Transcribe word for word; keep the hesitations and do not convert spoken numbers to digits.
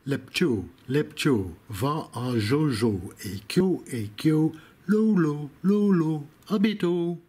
Lepcho, Lepcho, va à Jojo, et Kyo, et Kyo, Lolo, Lolo, à bientôt.